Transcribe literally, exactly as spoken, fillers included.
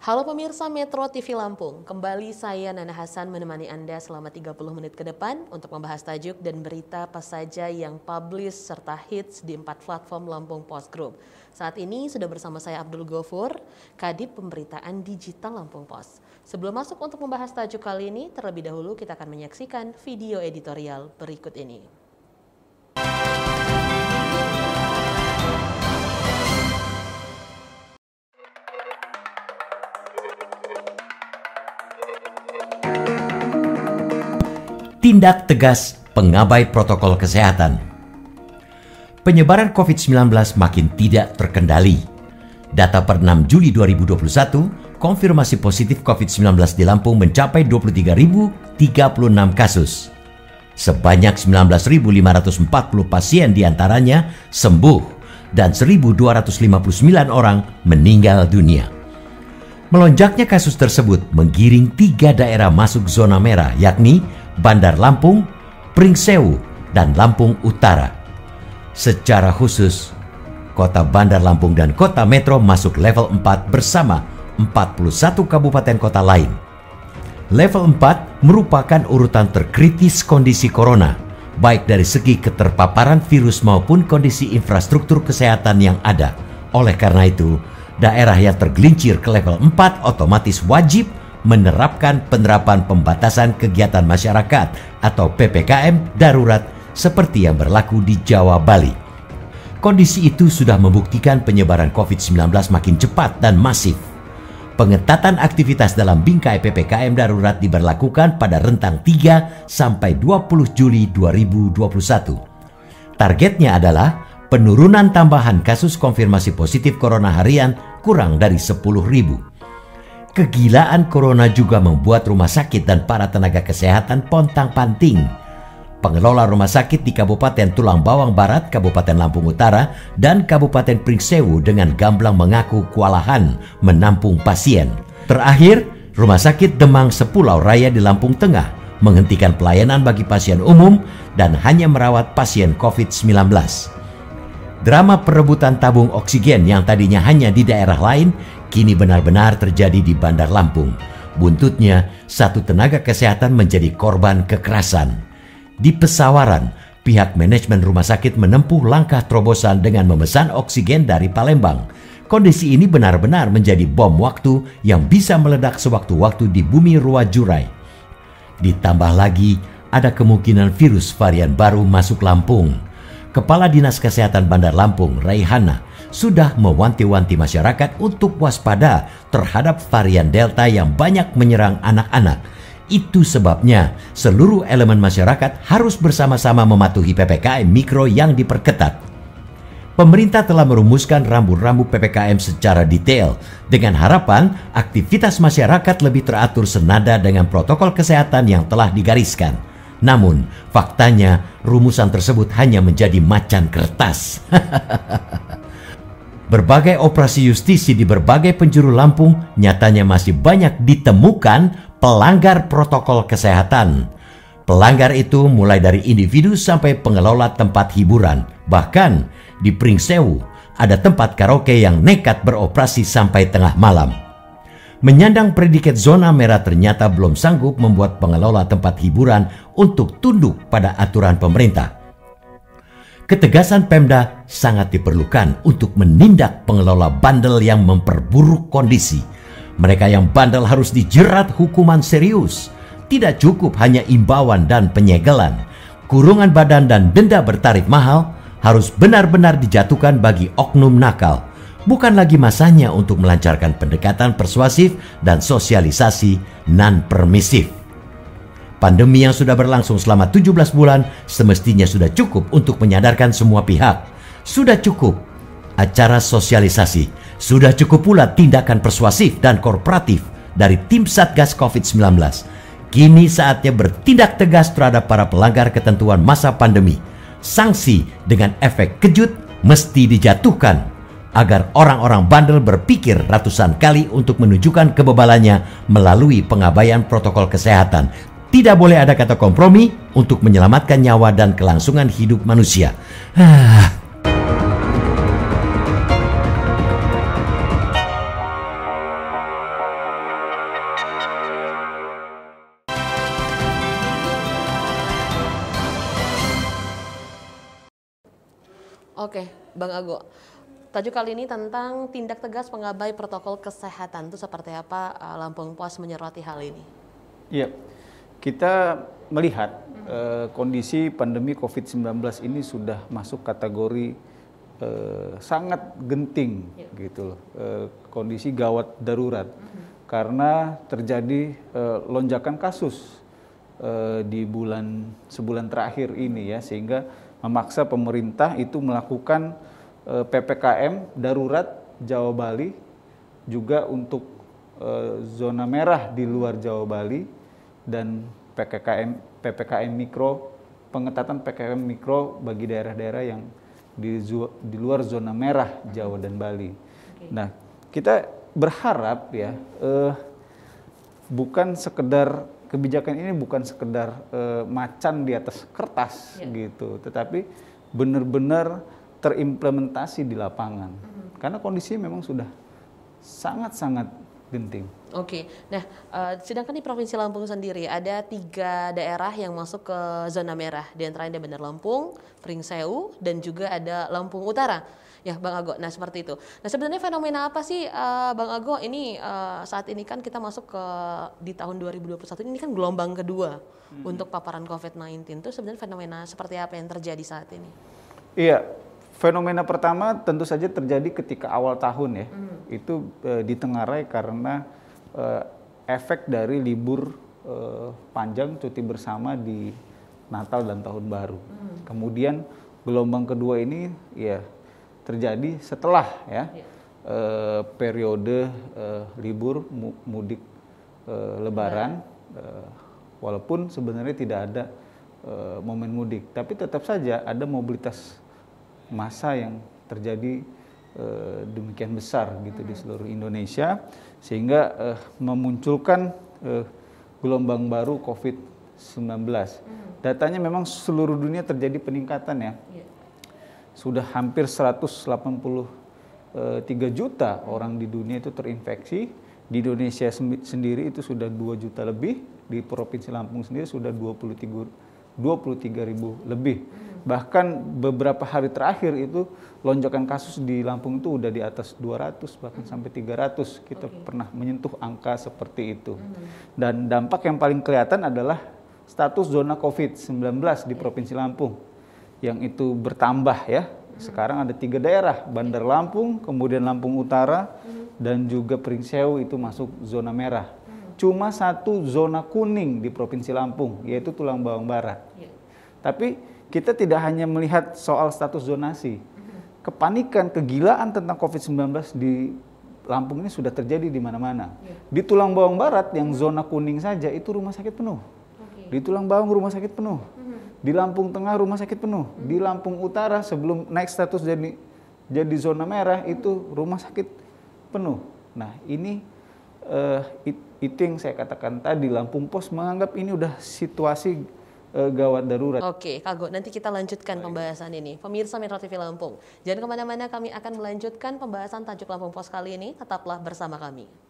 Halo pemirsa Metro T V Lampung, kembali saya Nana Hasan menemani Anda selama tiga puluh menit ke depan untuk membahas tajuk dan berita apa saja yang publish serta hits di empat platform Lampung Post Group. Saat ini sudah bersama saya Abdul Ghafur, Kadip Pemberitaan Digital Lampung Post. Sebelum masuk untuk membahas tajuk kali ini, terlebih dahulu kita akan menyaksikan video editorial berikut ini. Tindak tegas pengabai protokol kesehatan. Penyebaran covid sembilan belas makin tidak terkendali. Data per enam Juli dua ribu dua puluh satu, konfirmasi positif covid sembilan belas di Lampung mencapai dua puluh tiga ribu tiga puluh enam kasus. Sebanyak sembilan belas ribu lima ratus empat puluh pasien diantaranya sembuh dan seribu dua ratus lima puluh sembilan orang meninggal dunia. Melonjaknya kasus tersebut menggiring tiga daerah masuk zona merah, yakni Bandar Lampung, Pringsewu, dan Lampung Utara. Secara khusus, Kota Bandar Lampung dan Kota Metro masuk level empat bersama empat puluh satu kabupaten kota lain. Level empat merupakan urutan terkritis kondisi corona, baik dari segi keterpaparan virus maupun kondisi infrastruktur kesehatan yang ada. Oleh karena itu, daerah yang tergelincir ke level empat otomatis wajib menerapkan penerapan pembatasan kegiatan masyarakat atau P P K M darurat seperti yang berlaku di Jawa Bali. Kondisi itu sudah membuktikan penyebaran covid sembilan belas makin cepat dan masif. Pengetatan aktivitas dalam bingkai P P K M darurat diberlakukan pada rentang tiga sampai dua puluh Juli dua ribu dua puluh satu. Targetnya adalah penurunan tambahan kasus konfirmasi positif corona harian kurang dari sepuluh ribu. Kegilaan corona juga membuat rumah sakit dan para tenaga kesehatan pontang-panting. Pengelola rumah sakit di Kabupaten Tulang Bawang Barat, Kabupaten Lampung Utara, dan Kabupaten Pringsewu dengan gamblang mengaku kewalahan menampung pasien. Terakhir, Rumah Sakit Demang Sepulau Raya di Lampung Tengah menghentikan pelayanan bagi pasien umum dan hanya merawat pasien covid sembilan belas. Drama perebutan tabung oksigen yang tadinya hanya di daerah lain, kini benar-benar terjadi di Bandar Lampung. Buntutnya, satu tenaga kesehatan menjadi korban kekerasan. Di Pesawaran, pihak manajemen rumah sakit menempuh langkah terobosan dengan memesan oksigen dari Palembang. Kondisi ini benar-benar menjadi bom waktu yang bisa meledak sewaktu-waktu di bumi Ruwajurai. Ditambah lagi, ada kemungkinan virus varian baru masuk Lampung. Kepala Dinas Kesehatan Bandar Lampung, Raihana, sudah mewanti-wanti masyarakat untuk waspada terhadap varian Delta yang banyak menyerang anak-anak. Itu sebabnya seluruh elemen masyarakat harus bersama-sama mematuhi P P K M Mikro yang diperketat. Pemerintah telah merumuskan rambu-rambu P P K M secara detail dengan harapan aktivitas masyarakat lebih teratur senada dengan protokol kesehatan yang telah digariskan. Namun, faktanya rumusan tersebut hanya menjadi macan kertas. Berbagai operasi justisi di berbagai penjuru Lampung nyatanya masih banyak ditemukan pelanggar protokol kesehatan. Pelanggar itu mulai dari individu sampai pengelola tempat hiburan. Bahkan di Pringsewu ada tempat karaoke yang nekat beroperasi sampai tengah malam. Menyandang predikat zona merah ternyata belum sanggup membuat pengelola tempat hiburan untuk tunduk pada aturan pemerintah. Ketegasan Pemda sangat diperlukan untuk menindak pengelola bandel yang memperburuk kondisi. Mereka yang bandel harus dijerat hukuman serius. Tidak cukup hanya imbauan dan penyegelan. Kurungan badan dan denda bertarif mahal harus benar-benar dijatuhkan bagi oknum nakal. Bukan lagi masanya untuk melancarkan pendekatan persuasif dan sosialisasi non-permisif. Pandemi yang sudah berlangsung selama tujuh belas bulan semestinya sudah cukup untuk menyadarkan semua pihak. Sudah cukup acara sosialisasi. Sudah cukup pula tindakan persuasif dan korporatif dari tim Satgas covid sembilan belas. Kini saatnya bertindak tegas terhadap para pelanggar ketentuan masa pandemi. Sanksi dengan efek kejut mesti dijatuhkan agar orang-orang bandel berpikir ratusan kali untuk menunjukkan kebebalannya melalui pengabaian protokol kesehatan. Tidak boleh ada kata kompromi untuk menyelamatkan nyawa dan kelangsungan hidup manusia. Oke, Bang Ago. Tajuk kali ini tentang tindak tegas pengabai protokol kesehatan. Itu seperti apa uh, Lampung Pos menyoroti hal ini? Iya, kita melihat uh, kondisi pandemi covid sembilan belas ini sudah masuk kategori uh, sangat genting, ya. gitu loh. Uh, kondisi gawat darurat, uh-huh. karena terjadi uh, lonjakan kasus uh, di bulan sebulan terakhir ini ya, sehingga memaksa pemerintah itu melakukan uh, P P K M darurat Jawa Bali, juga untuk uh, zona merah di luar Jawa Bali, dan P K M P P K M mikro, pengetatan P P K M mikro bagi daerah-daerah yang di, di luar zona merah Jawa dan Bali. Okay. Nah, kita berharap ya eh, bukan sekedar kebijakan ini bukan sekedar eh, macan di atas kertas, yeah. gitu, tetapi benar-benar terimplementasi di lapangan. Mm-hmm. Karena kondisinya memang sudah sangat-sangat genting. Oke, nah uh, sedangkan di Provinsi Lampung sendiri ada tiga daerah yang masuk ke zona merah, di antaranya Bandar Lampung, Pringsewu, dan juga ada Lampung Utara. Ya, Bang Ago. Nah, seperti itu. Nah, sebenarnya fenomena apa sih, uh, Bang Ago? Ini uh, saat ini kan kita masuk ke di tahun dua ribu dua puluh satu ini kan gelombang kedua hmm. untuk paparan covid sembilan belas. Itu sebenarnya fenomena seperti apa yang terjadi saat ini? Iya. Fenomena pertama tentu saja terjadi ketika awal tahun ya, mm. itu e, ditengarai karena e, efek dari libur e, panjang cuti bersama di Natal dan Tahun Baru. Mm. Kemudian gelombang kedua ini ya terjadi setelah ya yeah. e, periode e, libur mudik e, Lebaran, e, walaupun sebenarnya tidak ada e, momen mudik, tapi tetap saja ada mobilitas massa yang terjadi uh, demikian besar gitu hmm. di seluruh Indonesia, sehingga uh, memunculkan uh, gelombang baru covid sembilan belas. Hmm. Datanya memang seluruh dunia terjadi peningkatan ya. Yeah. Sudah hampir seratus delapan puluh tiga juta hmm. orang di dunia itu terinfeksi. Di Indonesia sendiri itu sudah dua juta lebih, di Provinsi Lampung sendiri sudah dua puluh tiga ribu lebih. Hmm. Bahkan beberapa hari terakhir itu lonjakan kasus di Lampung itu udah di atas dua ratus, bahkan sampai tiga ratus. Kita okay. pernah menyentuh angka seperti itu. Hmm. Dan dampak yang paling kelihatan adalah status zona covid sembilan belas di Provinsi Lampung, yang itu bertambah ya. Sekarang ada tiga daerah, Bandar Lampung, kemudian Lampung Utara, hmm. dan juga Pringsewu itu masuk zona merah. Hmm. Cuma satu zona kuning di Provinsi Lampung, yaitu Tulang Bawang Barat. Yeah. Tapi kita tidak hanya melihat soal status zonasi. Kepanikan, kegilaan tentang covid sembilan belas di Lampung ini sudah terjadi di mana-mana. Yeah. Di Tulang Bawang Barat yang zona kuning saja itu rumah sakit penuh. Okay. Di Tulang Bawang rumah sakit penuh. Mm-hmm. Di Lampung Tengah rumah sakit penuh. Mm-hmm. Di Lampung Utara sebelum naik status jadi jadi zona merah itu rumah sakit penuh. Nah, ini uh, it, itu yang saya katakan tadi, Lampung Pos menganggap ini udah situasi gawat darurat. Oke, Kak Go, nanti kita lanjutkan pembahasan ini. Pemirsa Metro T V Lampung, jangan kemana-mana, kami akan melanjutkan pembahasan tajuk Lampung Pos kali ini. Tetaplah bersama kami.